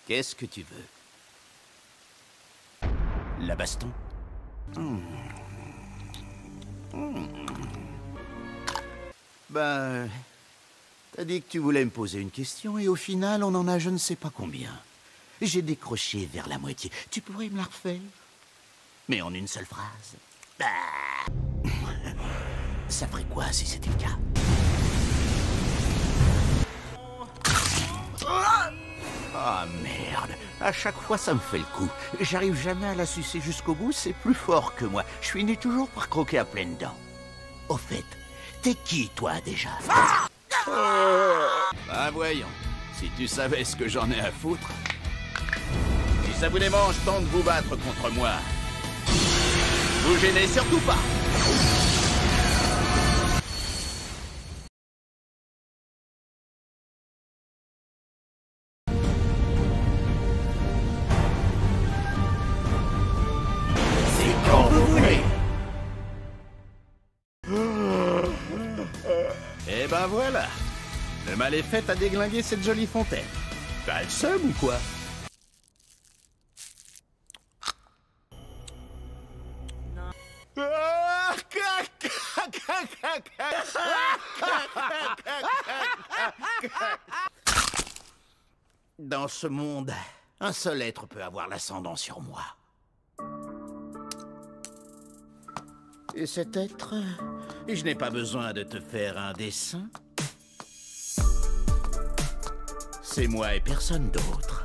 Qu'est-ce que tu veux? La baston? Ben... T'as dit que tu voulais me poser une question et au final, on en a je ne sais pas combien. J'ai décroché vers la moitié. Tu pourrais me la refaire? Mais en une seule phrase. Ah. Ça ferait quoi si c'était le cas? Ah merde, à chaque fois ça me fait le coup. J'arrive jamais à la sucer jusqu'au bout, c'est plus fort que moi. Je finis toujours par croquer à pleines dents. Au fait, t'es qui toi déjà? Ah voyons, si tu savais ce que j'en ai à foutre. Si ça vous démange tant de vous battre contre moi, vous gênez surtout pas. C'est quand vous voulez. Et ben voilà. Le mal est fait à déglinguer cette jolie fontaine. T'as le seum ou quoi? Dans ce monde, un seul être peut avoir l'ascendant sur moi. Et cet être, je n'ai pas besoin de te faire un dessin. C'est moi et personne d'autre.